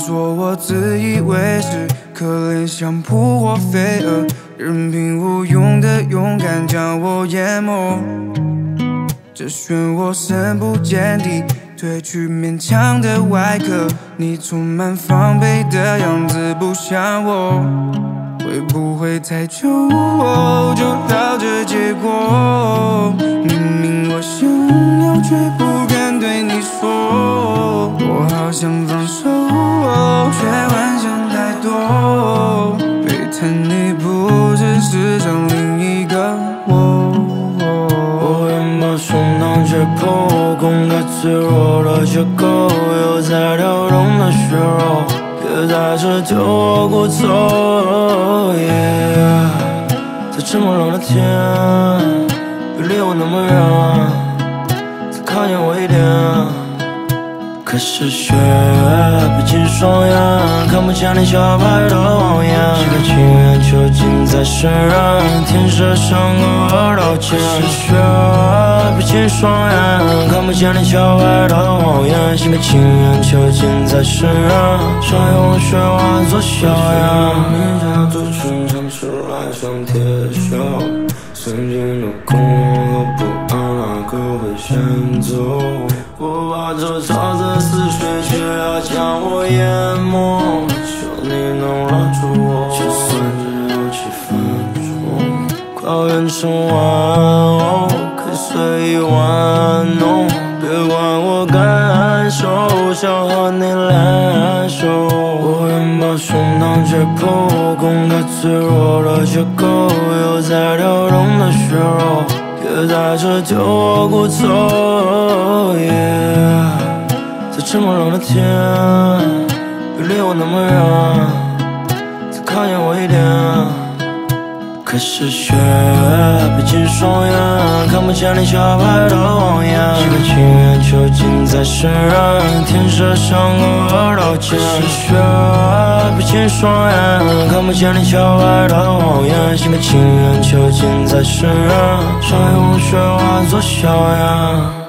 说我自以为是，可怜像扑火飞蛾，任凭无用的勇敢将我淹没。这漩涡深不见底，褪去勉强的外壳，你充满防备的样子不像我。会不会太久就到这结果？明明我想要，却不敢对你说。我好想放手，却幻想太多。背叛你不只是伤另一个我。 我拥抱胸膛解剖，公开脆弱的缺口，有在跳动的血肉，别再次丢我骨头。在这么冷的天，别离我那么远，再靠近我一点。可是雪逼近双眼，看不见你小白的谎言。心甘情愿囚禁在身上，天色像个耳道剑。可是雪逼近双眼，看不见你小白的谎言。心甘情愿囚禁在身上，想用雪化作硝烟。你家族寻常吃来像铁锈，曾经的恐慌和不安，哪个会先走？我把这潮的似水，却要将我淹没。求你能拉住我，就算只有几分钟，快变成玩偶，可以随意玩弄。别管我感受，想和你联手。我拥抱胸膛解剖，公开脆弱的缺口，有在跳动的血肉，别在这丢我骨头。在这么冷的天，别离我那么远，再靠近我一点。可是雪逼近双眼，看不见你小白的谎言。心甘情愿囚禁在身上，天色像个耳道剑。可是雪逼近双眼，看不见你小白的谎言。心甘情愿囚禁在身上，想用雪化作硝烟。